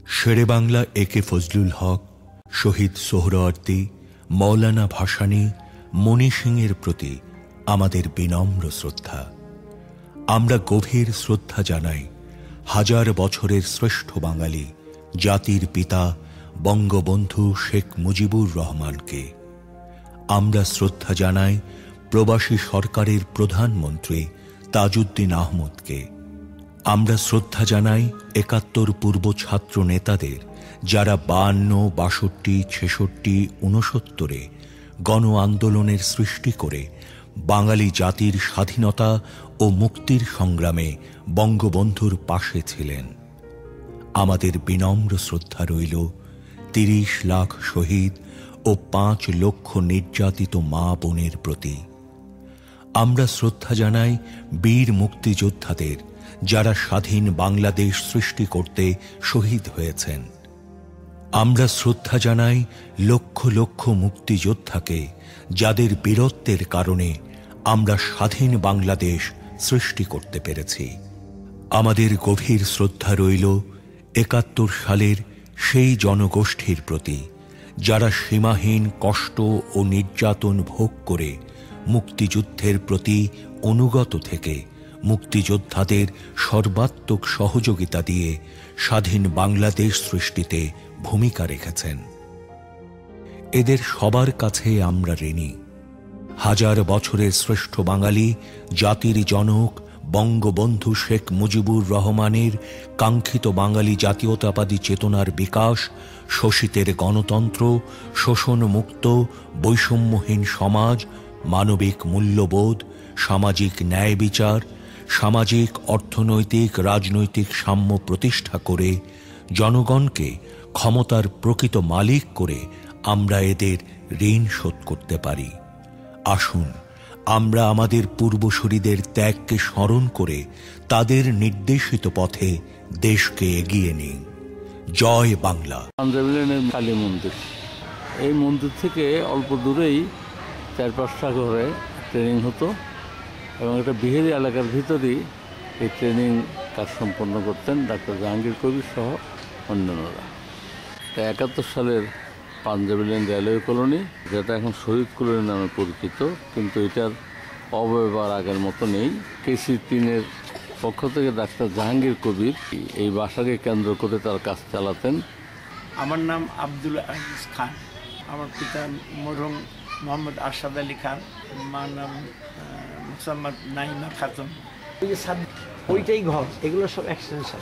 শেরে বাংলা একে ফজলুল হক, শহীদ সোহরাওয়ার্দী, মৌলানা ভাসানী, মণি সিংয়ের প্রতি আমাদের বিনম্র শ্রদ্ধা। আমরা গভীর শ্রদ্ধা জানাই হাজার বছরের শ্রেষ্ঠ বাঙালি জাতির পিতা বঙ্গবন্ধু শেখ মুজিবুর রহমানকে। আমরা শ্রদ্ধা জানাই প্রবাসী সরকারের প্রধানমন্ত্রী তাজউদ্দিন আহমদকে। আমরা শ্রদ্ধা জানাই ৭১ পূর্ব ছাত্র নেতাদের, যারা ৫২, ৬২, ৬৬, ৬৯ গণ আন্দোলনের সৃষ্টি করে বাঙালি জাতির স্বাধীনতা ও মুক্তির সংগ্রামে বঙ্গবন্ধুর পাশে ছিলেন। আমাদের বিনম্র শ্রদ্ধা রইল ৩০ লাখ শহীদ ও ৫ লক্ষ নির্যাতিত মা বোনের প্রতি। আমরা শ্রদ্ধা জানাই বীর মুক্তিযোদ্ধাদের, যারা স্বাধীন বাংলাদেশ সৃষ্টি করতে শহীদ হয়েছেন। আমরা শ্রদ্ধা জানাই লক্ষ লক্ষ মুক্তিযোদ্ধাকে, যাদের বীরত্বের কারণে আমরা স্বাধীন বাংলাদেশ সৃষ্টি করতে পেরেছি। আমাদের গভীর শ্রদ্ধা রইল ৭১ সালের সেই জনগোষ্ঠীর প্রতি, যারা সীমাহীন কষ্ট ও নির্যাতন ভোগ করে মুক্তিযুদ্ধের প্রতি অনুগত থেকে মুক্তিযোদ্ধাদের সর্বাত্মক সহযোগিতা দিয়ে স্বাধীন বাংলাদেশ সৃষ্টিতে ভূমিকা রেখেছেন। এদের সবার কাছে আমরা ঋণী। হাজার বছরের শ্রেষ্ঠ বাঙালি জাতির জনক বঙ্গবন্ধু শেখ মুজিবুর রহমানের কাঙ্ক্ষিত বাঙালি জাতীয়তাবাদী চেতনার বিকাশ, শোষিতের গণতন্ত্র, শোষণমুক্ত বৈষম্যহীন সমাজ, মানবিক মূল্যবোধ, সামাজিক ন্যায় বিচার, সামাজিক অর্থনৈতিক রাজনৈতিক সাম্য প্রতিষ্ঠা করে জনগণকে ক্ষমতার প্রকৃত মালিক করে আমরা এদের ঋণ শোধ করতে পারি। আসুন আমরা আমাদের পূর্বসূরীদের ত্যাগকে স্মরণ করে তাদের নির্দেশিত পথে দেশকে এগিয়ে নিই। জয় বাংলা। পাঞ্জাবি লেনের কালী মন্দির, এই মন্দির থেকে অল্প দূরেই ৪-৫টা ঘরে ট্রেনিং হতো এবং এটা বিহারি এলাকার ভিতরেই এই ট্রেনিং কাজ সম্পন্ন করতেন ডাক্তার জাহাঙ্গীর কবির সহ অন্যান্যরা। ৭১ সালের পাঞ্জাবি লেন রেলওয়ে কলোনি, যেটা এখন শহীদ কলোনি নামে পরিচিত, কিন্তু এটার অব্যবহার আগের মতো নেই। কেসি ৩-এর পক্ষ থেকে ডাক্তার জাহাঙ্গীর কবির এই বাসাকে কেন্দ্র করে তার কাজ চালাতেন। আমার নাম আব্দুল আজিজ খান, আমার পিতা মরহুম মোহাম্মদ আরশাদ আলী খান, মার নাম মুসাম্মদ নাইমা খাতুন। ওই যে ওইটাই ঘর, এগুলো সব এক্সটেনশন।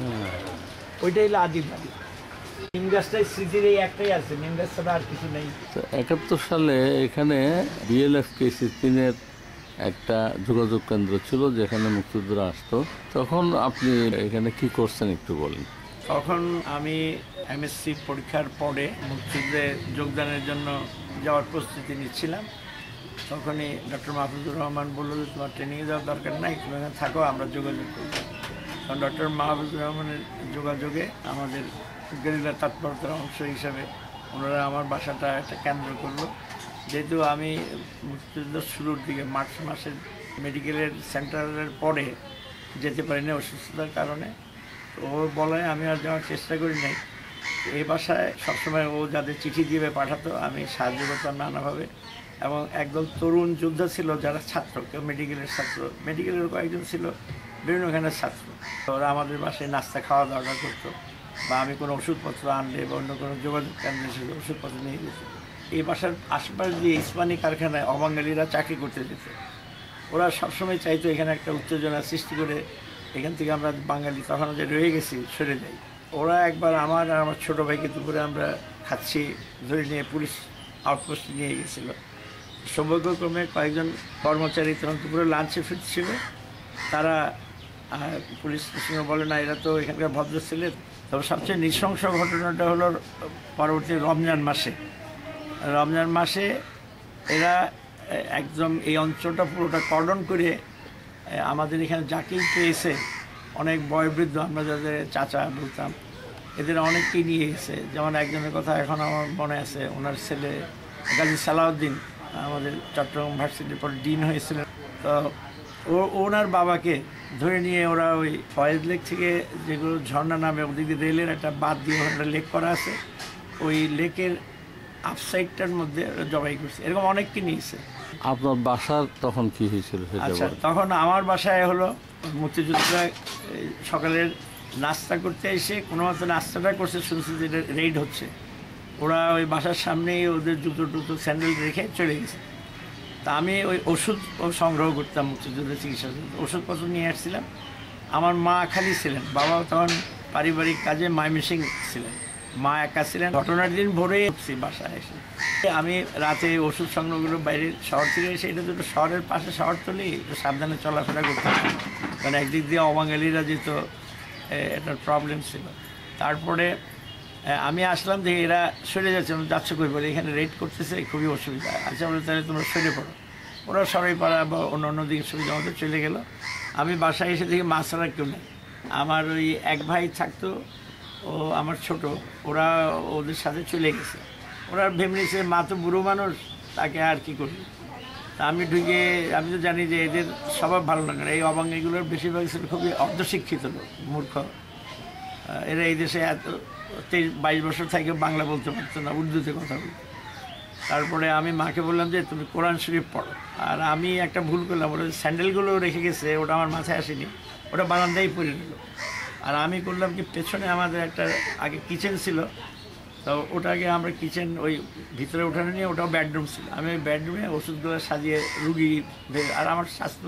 ওইটাই হলো আদি বাড়ি। নিম গাছটাই স্মৃতির এই একটাই আছে, নিম গাছ ছাড়া আর কিছু নেই। ৭১ সালে এখানে বিএলএফ কেসি ৩-এর একটা যোগাযোগ কেন্দ্র ছিল, যেখানে মুক্তিযোদ্ধারা আসতো। তখন আপনি এখানে কি করছেন একটু বলেন। তখন আমি এমএসসি পরীক্ষার পরে মুক্তিযুদ্ধে যোগদানের জন্য যাওয়ার প্রস্তুতি নিচ্ছিলাম। তখনই ডক্টর মাহফুজুর রহমান বলল যে তোমার ট্রেনিংয়ে যাওয়ার দরকার নাই, তুমি এখানে থাকো, আমরা যোগাযোগ করব। কারণ ডক্টর মাহফুজুর রহমানের যোগাযোগে আমাদের গেরিলা তৎপরতার অংশ হিসাবে ওনারা আমার বাসাটা একটা কেন্দ্র করলো। যেহেতু আমি মুক্তিযুদ্ধ শুরুর দিকে মার্চ মাসের মেডিকেলের সেন্টারের পরে যেতে পারিনি অসুস্থতার কারণে, তো ও বলায় আমি আর যাওয়ার চেষ্টা করি নাই। এই বাসায় সবসময় ও যাদের চিঠি দিয়ে পাঠাতো আমি সাহায্য করতাম নানাভাবে। এবং একদল তরুণ যোদ্ধা ছিল যারা ছাত্র, কেউ মেডিকেলের ছাত্র, মেডিকেলের কয়েকজন ছিল বিভিন্নখানের ছাত্র। ওরা আমাদের বাসায় নাস্তা খাওয়া দাওয়া করতো, বা আমি কোনো ওষুধপত্র আনলে বা অন্য কোনো যোগাযোগ কেন্দ্রে ছিল ওষুধপত্র নিয়ে যেত। এই বাসার আশপাশ দিয়ে ইস্পানি কারখানায় অবাঙালিরা চাকরি করতে যেত। ওরা সবসময় চাইতো এখানে একটা উত্তেজনা সৃষ্টি করে এখান থেকে আমরা বাঙালি তখন যে রয়ে গেছি সরে যাই। ওরা একবার আমার আর আমার ছোটো ভাইকে দুপুরে আমরা খাচ্ছি ধরে নিয়ে পুলিশ আউটপোস্টে নিয়ে গেছিল। সৌভাগ্যক্রমে কয়েকজন কর্মচারী তখন দুপুরে লাঞ্চে ফিরছিল, তারা পুলিশ স্টেশনে বলে না এরা তো এখানকার ভদ্র ছিলেন। তবে সবচেয়ে নৃশংস ঘটনাটা হলো পরবর্তী রমজান মাসে এরা একদম এই অঞ্চলটা পুরোটা কর্ডন করে আমাদের এখানে যাকেই পেয়েছে, অনেক বয়োবৃদ্ধ আমরা যাদের চাচা বলতাম, এদের অনেককেই নিয়ে গেছে। যেমন একজনের কথা এখন আমার মনে আছে, ওনার ছেলে গাজী সালাউদ্দিন আমাদের চট্টগ্রাম ভার্সিটির পর ডিন হয়েছিলেন। তো ওনার বাবাকে ধরে নিয়ে ওরা ওই ফয়েজ লেক থেকে যেগুলো ঝর্ণা নামে ওদিকে রেলের একটা বাদ দিয়ে ওখানে লেক করা আছে, ওই লেকের আপসাইডটার মধ্যে জবাই করছে। এরকম অনেককে নিয়েছে। আপনার বাসার তখন কি হয়েছিল? আচ্ছা, তখন আমার বাসায় হলো মুক্তিযোদ্ধারা সকালের নাস্তা করতে এসে কোনো মতো নাস্তাটা করছে, শুনছি যে রেইড হচ্ছে। ওরা ওই বাসার সামনেই ওদের জুতো টুতো স্যান্ডেল রেখে চলে গেছে। তা আমি ওই ওষুধ সংগ্রহ করতাম মুক্তিযুদ্ধের চিকিৎসার জন্য, ওষুধপত্র নিয়ে আসছিলাম। আমার মা খালি ছিলেন, বাবা তখন পারিবারিক কাজে ময়মনসিং ছিলেন, মা একা ছিলেন। ঘটনার দিন ভোরে উঠছি বাসায় এসে, আমি রাতে ওষুধ সংগ্রহগুলো বাইরে শহর থেকে এসে, এটা দুটো শহরের পাশে শহর তুলি, একটু সাবধানে চলাফেরা করতাম, কারণ একদিক দিয়ে অবাঙালিরা যেত, এটার প্রবলেম ছিল। তারপরে আমি আসলাম যে এরা সরে যাচ্ছে, যাচ্ছে কই বলে এখানে রেড করতেছে, খুবই অসুবিধা। আচ্ছা বলে তাহলে তোমরা সরে পড়ো। ওরা সরাই পাড়া বা অন্য অন্য দিকে সুবিধা মতো চলে গেল। আমি বাসায় এসে দেখি মা ছাড়া কেউ নেই। আমার ওই এক ভাই থাকতো, ও আমার ছোট, ওরা ওদের সাথে চলে গেছে। ওরা ভেবে নিয়েছে মা তো বুড়ো মানুষ, তাকে আর কি করি। তা আমি ঢুকে, আমি তো জানি যে এদের স্বভাব ভালো লাগে না, এই অবাঙালিগুলোর বেশিরভাগ ছিল খুবই অর্ধশিক্ষিত লোক, মূর্খ। এরা এই দেশে এত 23-22 বছর থেকে বাংলা বলতে পারতো না, উর্দুতে কথা বলতো। তারপরে আমি মাকে বললাম যে তুমি কোরআন শরীফ পড়ো। আর আমি একটা ভুল করলাম, ওরা স্যান্ডেলগুলো রেখে গেছে, ওটা আমার মাথায় আসেনি, ওটা বারান্দায় পরে নিল। আর আমি করলাম কি, পেছনে আমাদের একটা আগে কিচেন ছিল, তো ওটাকে আমরা কিচেন ওই ভিতরে উঠানে নিয়ে, ওটাও বেডরুম ছিল। আমি ওই বেডরুমে ওষুধগুলো সাজিয়ে রুগী, আর আমার স্বাস্থ্য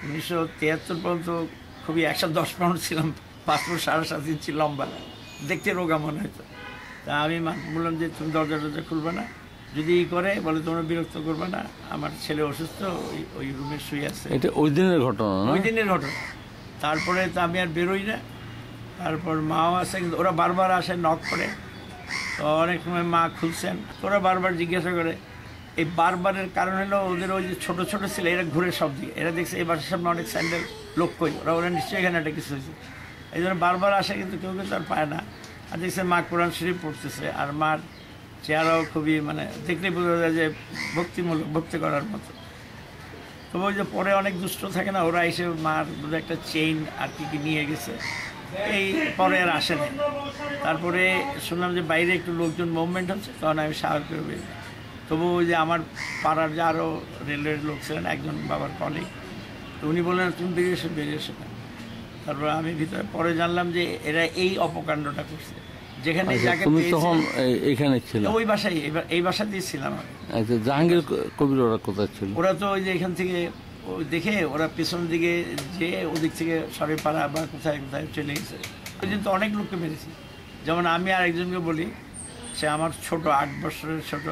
1973 পর্যন্ত খুবই 110 পাউন্ড ছিলাম, 5 ফুট 7.5 ইঞ্চি লম্বা, দেখতে রোগা মনে হতো। তা আমি বললাম যে তুমি দরজা টরজা খুলবে না, যদি করে বলে তোমরা বিরক্ত করবে না, আমার ছেলে অসুস্থ, ওই রুমে শুয়ে আছে। এটা ওই দিনের ঘটনা, ওই দিনের ঘটনা। তারপরে তো আমি আর বেরোই না। তারপর মাও আসে, কিন্তু ওরা বারবার আসে, নক করে। তো অনেক সময় মা খুলছেন, ওরা বারবার জিজ্ঞাসা করে। এই বারবারের কারণ হলো ওদের ওই যে ছোটো ছোটো ছিল, এরা ঘুরে সব দিকে, এরা দেখছে এই বাসার সামনে অনেক স্যান্ডেল, লোক কই, ওরা নিশ্চয়ই এখানে একটা কিছু হয়েছে, এই জন্য বারবার আসে, কিন্তু কেউ কিন্তু আর পায় না। আর দেখছে মা কোরআন শরীফ পড়তেছে, আর মার চেহারাও খুবই, মানে দেখলে বোঝা যায় যে ভক্তিমূলক, ভক্তি করার মতো। তবে ওই যে পরে অনেক দুষ্ট থাকে না, ওরা এসে মার বোধহয় একটা চেইন আর কি নিয়ে গেছে, এই পরে আর আসে না। তারপরে শুনলাম যে বাইরে একটু লোকজন মুভমেন্ট হচ্ছে, তখন আমি সাহায্য করবে। তবু ওই যে আমার পাড়ার যে আরও রেলের লোক ছিলেন, একজন বাবার কলিগ, তো উনি বললেন তুমি বেরিয়ে এসে না। তারপর আমি ভিতরে পরে জানলাম যে এরা এই অপকাণ্ডটা করছে, যেখানে যাকে তখন এখানে ছিল, ওই বাসায়, এই বাসাতেই ছিলাম আমি। আচ্ছা, জাহাঙ্গীর কবির ওরা কোথায় ছিল? ওরা তো ওই যে এখান থেকে দেখে ওরা পেছন দিকে যে ওদিক থেকে সরেপাড়া বা কোথায় কোথায় চলে গেছে। ওই দিন তো অনেক লোককে মেরেছি। যেমন আমি আর একজনকে বলি, সে আমার ছোট, 8 বছরের ছোট,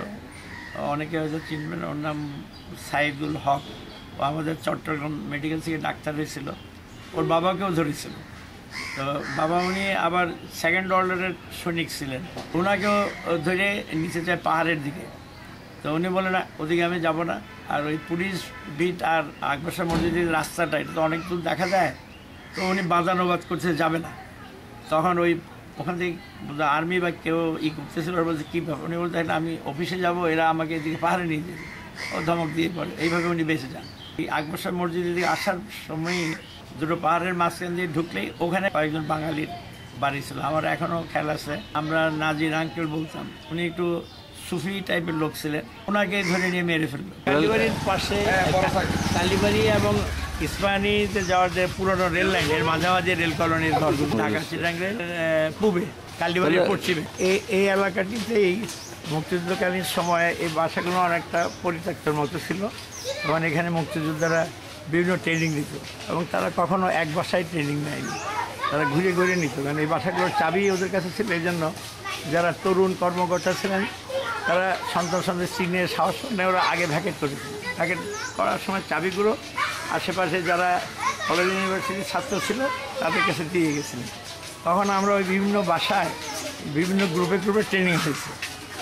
অনেকে হয়তো চিনবেন, ওর নাম সাইদুল হক। ও আমাদের চট্টগ্রাম মেডিকেল থেকে ডাক্তার হয়েছিল, ওর বাবাকেও ধরেছিল। তো বাবা উনি আবার 2nd অর্ডারের সৈনিক ছিলেন, ওনাকেও ধরে নিচে যায় পাহাড়ের দিকে। তো উনি বলে না, ওদিকে আমি যাব না। আর ওই পুলিশ বিট আর আকবর মসজিদের রাস্তাটা, এটা তো অনেক দূর দেখা যায়, তো উনি বাদানুবাদ করতে যাবে না। তখন ওই ওখান থেকে আর্মি বা কেউ করতেছিল, বলছে কী ব্যাপার, উনি বলতে আমি অফিসে যাব, এরা আমাকে এদিকে পাহাড়ে নিয়ে যাবে, ও ধমক দিয়ে পড়ে। এইভাবে উনি বেঁচে যান। এই আকবর মসজিদের দিকে আসার সময়ই দুটো পাহাড়ের মাঝখান দিয়ে ঢুকলেই ওখানে কয়েকজন বাঙালির বাড়ি ছিল, আমার এখনও খেয়াল আছে। আমরা নাজির আঙ্কেল বলতাম, উনি একটু সুফি টাইপের লোক ছিলেন, ওনাকে ধরে নিয়ে মেরে ফেললো। কালীবাড়ির পাশে কালীবাড়ি এবং ইস্পাহানিতে যাওয়ার যে পুরোনো রেল লাইন, এর মাঝামাঝি রেল কলোনির ঘরগুলো, ঢাকা চিটাগাংয়ের পূবে, কালীবাড়ির পশ্চিমে, এই এলাকাটিতেই মুক্তিযুদ্ধকালীন সময়ে এই বাসাগুলো অনেকটা পরিত্যক্তের মতো ছিল। এবং এখানে মুক্তিযোদ্ধারা বিভিন্ন ট্রেনিং দিত, এবং তারা কখনো এক বাসায় ট্রেনিং নেয়নি, তারা ঘুরে ঘুরে নিত, কারণ এই বাসাগুলোর চাবি ওদের কাছে ছিল। এই জন্য যারা তরুণ কর্মকর্তা ছিলেন, তারা সন্তান চিনে সাহস নেই, ওরা আগে ভ্যাকেট করেছিল। ভ্যাকেট করার সময় চাবিগুলো আশেপাশে যারা কলেজ ইউনিভার্সিটির ছাত্র ছিল তাদের কাছে দিয়ে গেছিলেন। তখন আমরা ওই বিভিন্ন বাসায় বিভিন্ন গ্রুপে ট্রেনিং হয়েছে।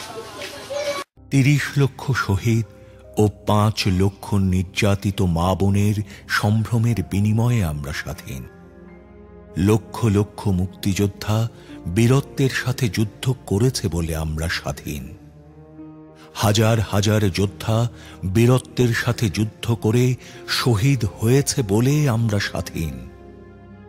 30 লক্ষ শহীদ ও 5 লক্ষ নির্যাতিত মা বোনের সম্ভ্রমের বিনিময়ে আমরা স্বাধীন। লক্ষ লক্ষ মুক্তিযোদ্ধা বীরত্বের সাথে যুদ্ধ করেছে বলে আমরা স্বাধীন। হাজার হাজার যোদ্ধা বীরত্বের সাথে যুদ্ধ করে শহীদ হয়েছে বলে আমরা স্বাধীন।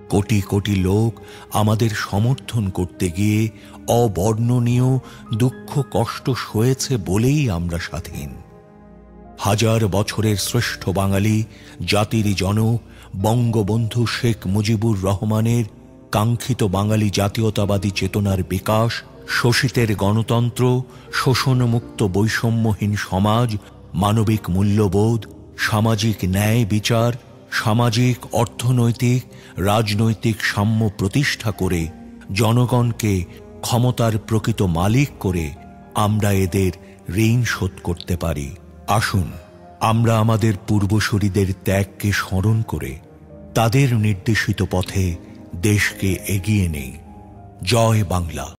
কোটি কোটি লোক আমাদের সমর্থন করতে গিয়ে অবর্ণনীয় দুঃখ কষ্ট সয়েছে বলেই আমরা স্বাধীন। হাজার বছরের শ্রেষ্ঠ বাঙালি জাতির জনক বঙ্গবন্ধু শেখ মুজিবুর রহমানের কাঙ্ক্ষিত বাঙালি জাতীয়তাবাদী চেতনার বিকাশ, শোষিতের গণতন্ত্র, শোষণমুক্ত বৈষম্যহীন সমাজ, মানবিক মূল্যবোধ, সামাজিক ন্যায় বিচার, সামাজিক অর্থনৈতিক রাজনৈতিক সাম্য প্রতিষ্ঠা করে জনগণকে ক্ষমতার প্রকৃত মালিক করে আমরা এদের ঋণ শোধ করতে পারি। আসুন আমরা আমাদের পূর্বসূরীদের ত্যাগকে স্মরণ করে তাদের নির্দেশিত পথে দেশকে এগিয়ে নেই। জয় বাংলা।